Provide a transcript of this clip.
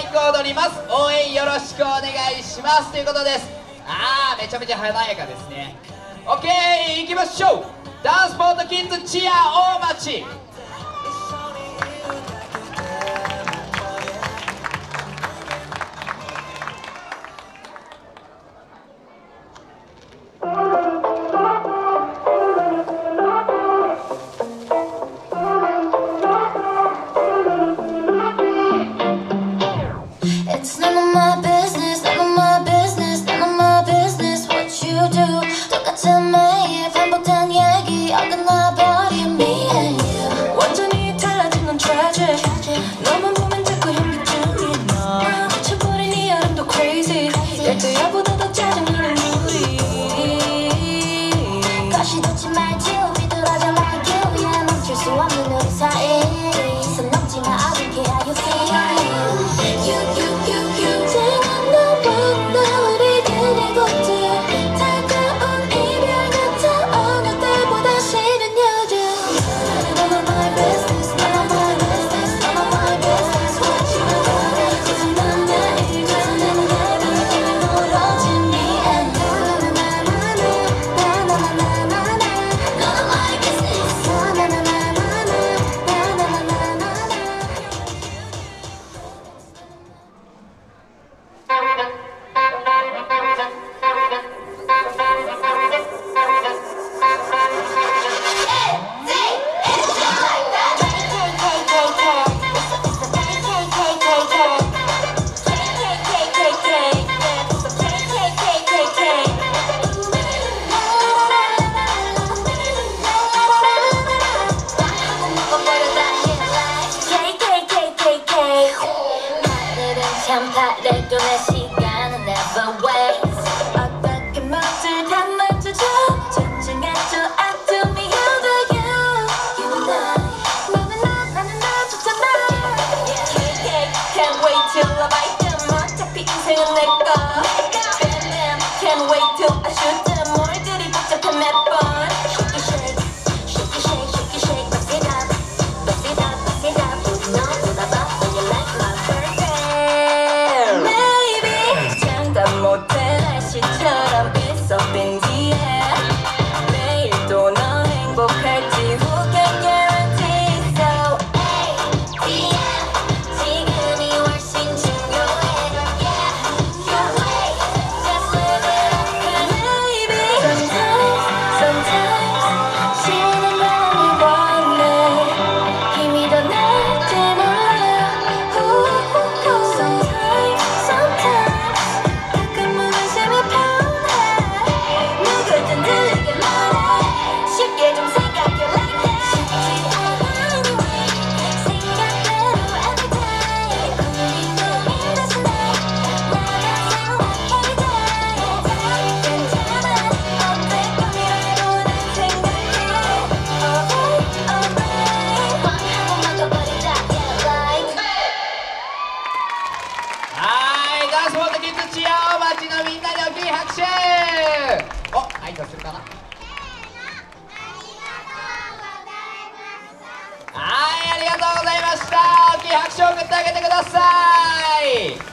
イクを踊ります。応援よろしくお願いしますということです。めちゃめちゃ華やかですね。 OK、 行きましょう。ダンスポートキッズチア大町。ダンスポートキッズチア大町のみんなに大きい拍手。挨拶するかな。ありがとうございました。大きい拍手を送ってあげてください。